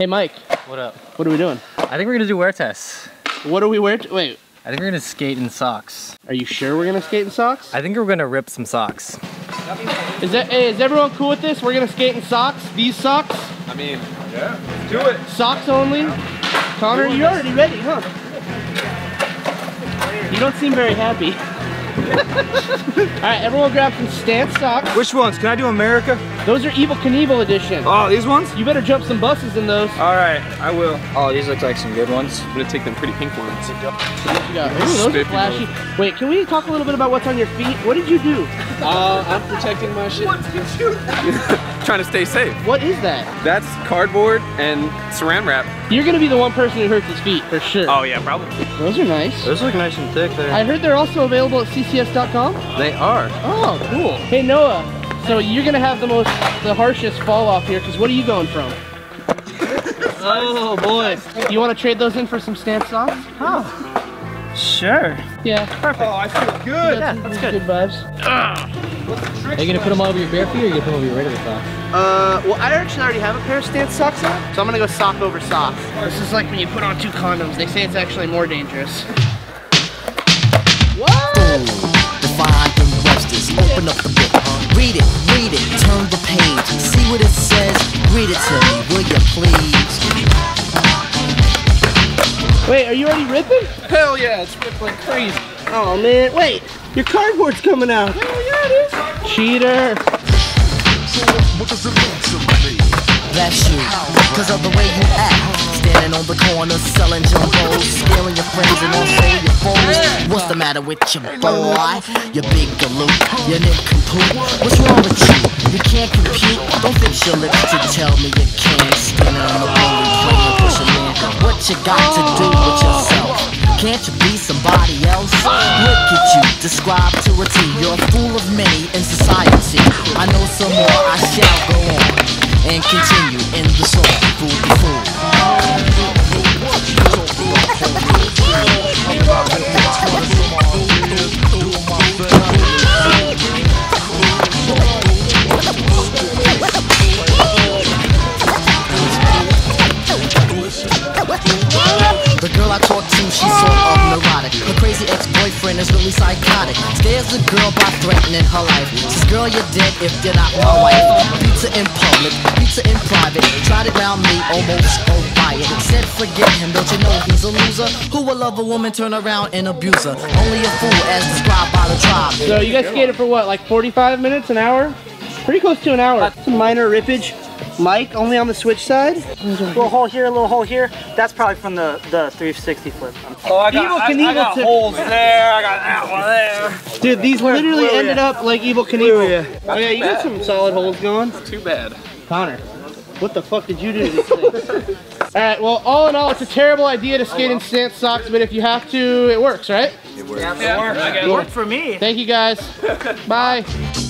Hey Mike. What up? What are we doing? I think we're gonna do wear tests. What are we wearing? Wait. I think we're gonna skate in socks. Are you sure we're gonna skate in socks? I think we're gonna rip some socks. Is everyone cool with this? We're gonna skate in socks? These socks? I mean, yeah, let's do it. Socks only? Connor, you're already ready, huh? You don't seem very happy. Alright, everyone grab some Stance socks. Which ones? Can I do America? Those are Evel Knievel edition. Oh, these ones? You better jump some buses in those. Alright, I will. Oh, these look like some good ones. I'm gonna take them pretty pink ones. What you got? Ooh, those are flashy. Wait, can we talk a little bit about what's on your feet? What did you do? I'm protecting my shit. What did you do? Trying to stay safe. What is that? That's cardboard and saran wrap. You're gonna be the one person who hurts his feet, for sure. Oh yeah, probably. Those are nice. Those look nice and thick there. I heard they're also available at CCS.com. They are. Oh, cool. Hey Noah, so you're gonna have the harshest fall off here, because what are you going from? Oh boy. You want to trade those in for some Stance socks? Oh, sure. Yeah, perfect. Oh, I feel good. Yeah, that's good. Good vibes. Are you gonna put them all over your bare feet or are you gonna put them over your regular socks? Well, I actually already have a pair of Stance socks on, so I'm gonna go sock over sock. This is like when you put on 2 condoms. They say it's actually more dangerous. What? Define injustice. Open up the book. Read it, turn the page. See what it says. Read it to me, will you please? Wait, are you already ripping? Hell yeah, it's ripped like crazy. Oh man, wait, your cardboard's coming out. Hell yeah, it is. Cheater. That's you, cause of the way you act. Standing on the corner, selling jumbos, scaring your friends and also your foes. What's the matter with your boy? You big galoot, you nincompoop. What's wrong with you? You can't compute. Don't fix your lips to tell me you can't. Standing on the bully, playing pushing man. What you got to do with yourself? Can't you be somebody else? Look at you, describe to a T. You're a fool of many in society. I know some more, I shall go on and continue in the song, fool be fool. The girl I talk to, she's sort of neurotic. Her crazy ex-boyfriend is really psychotic. Scares the girl by threatening her life. Says, girl, you're dead if you're not my wife. Pizza in public, pizza in private. Tried it round me, almost spoke by it. Said forget him, don't you know he's a loser? Who will love a woman, turn around and abuse her? Only a fool as described by the tribe. So you guys skated for what, like 45 minutes, an hour? Pretty close to an hour. Some minor rippage. Mike, only on the switch side. A little hole here, a little hole here. That's probably from the 360 flip. Oh, I got holes there, I got that one there. Dude, these literally ended up like Evel Knievel. Oh yeah, you got some solid holes going. Too bad. Connor, what the fuck did you do to these things? Alright, well, all in all, it's a terrible idea to skate in Stance socks, but if you have to, it works, right? It works. Yeah, it worked for me. Thank you guys. Bye.